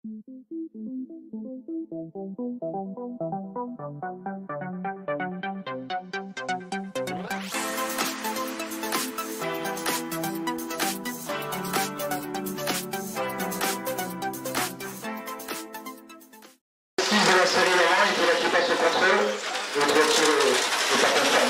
De la série Laurent, il faudra qu'il passe au contrôle. Votre voiture n'est pas conforme.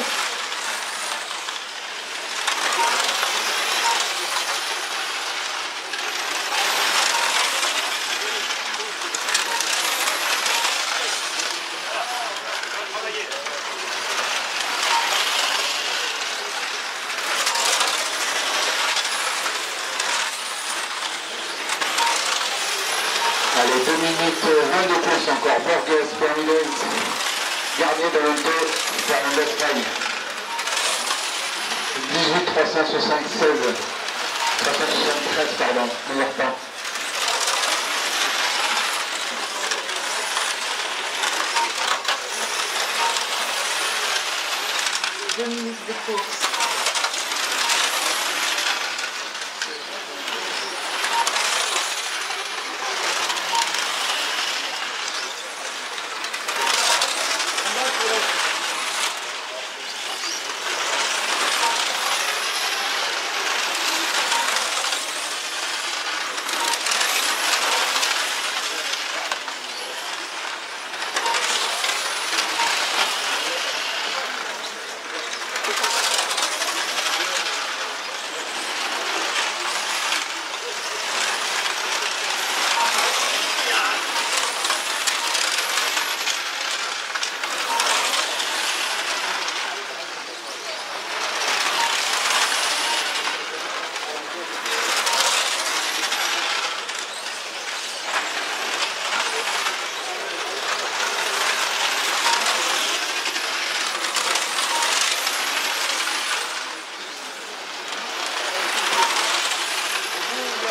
Allez, 2 minutes 20 de course encore. Borges, Fernandez, Garnier, Dalonto, Fernandez, Faye. 18 376. 373, pardon, meilleur temps. 2 minutes de course.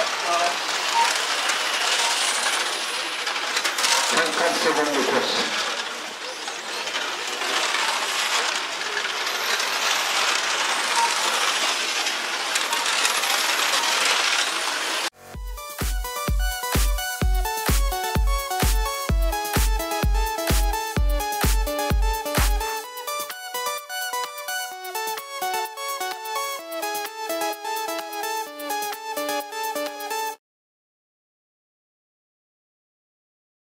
Secondes de course.